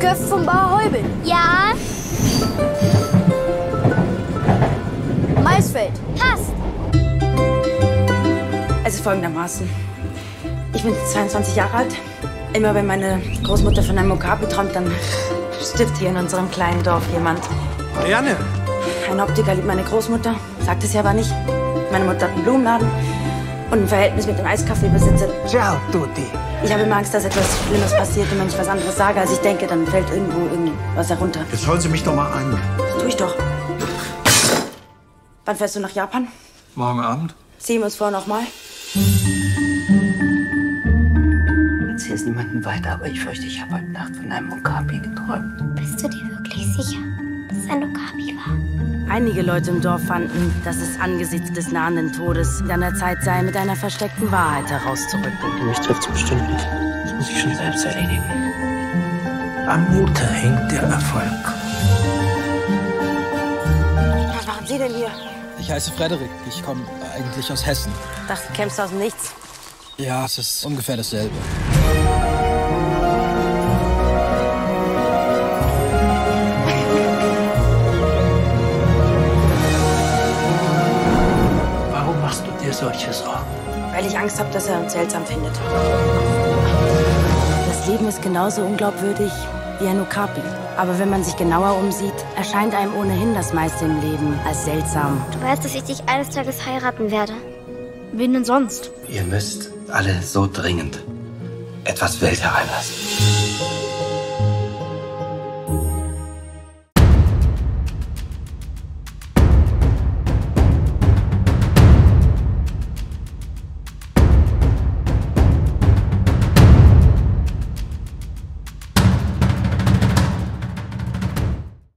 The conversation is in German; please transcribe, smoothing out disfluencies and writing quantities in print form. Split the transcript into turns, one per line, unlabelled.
Köpfe vom Bauer Heubel.
Ja,
Maisfeld.
passt.
Also folgendermaßen. Ich bin 22 Jahre alt. Immer wenn meine Großmutter von einem Okapi träumt, dann stirbt hier in unserem kleinen Dorf jemand.
Marianne!
Ein Optiker liebt meine Großmutter, sagt es ja aber nicht. Meine Mutter hat einen Blumenladen und ein Verhältnis mit dem Eiskaffeebesitzer.
Ciao, Tutti.
Ich habe immer Angst, dass etwas Schlimmes passiert und wenn ich was anderes sage, als ich denke, dann fällt irgendwo irgendwas herunter.
Jetzt holen Sie mich doch mal ein.
Das tue ich doch. Wann fährst du nach Japan?
Morgen Abend?
Sehen wir uns vorher noch mal?
Erzähl es niemandem weiter, aber ich fürchte, ich habe heute Nacht von einem Okapi geträumt.
Bist du dir wirklich sicher, dass es ein Okapi war?
Einige Leute im Dorf fanden, dass es angesichts des nahenden Todes an der Zeit sei, mit einer versteckten Wahrheit herauszurücken.
Mich trifft's bestimmt nicht. Das muss ich schon selbst erledigen.
Am Mut hängt der Erfolg.
Was machen Sie denn hier?
Ich heiße Frederik. Ich komme eigentlich aus Hessen.
Ich dachte, du kämpfst aus dem Nichts.
Ja, es ist ungefähr dasselbe.
Warum machst du dir solche Sorgen?
Weil ich Angst habe, dass er uns seltsam findet. Das Leben ist genauso unglaubwürdig wie ein Okapi. Aber wenn man sich genauer umsieht, erscheint einem ohnehin das meiste im Leben als seltsam.
Du weißt, dass ich dich eines Tages heiraten werde. Wen denn sonst?
Ihr müsst alle so dringend etwas Welt hereinlassen.